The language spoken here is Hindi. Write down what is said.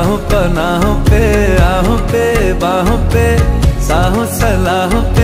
राहों पनाहों पे, आहों पे बाहों पे, साहों सलाहों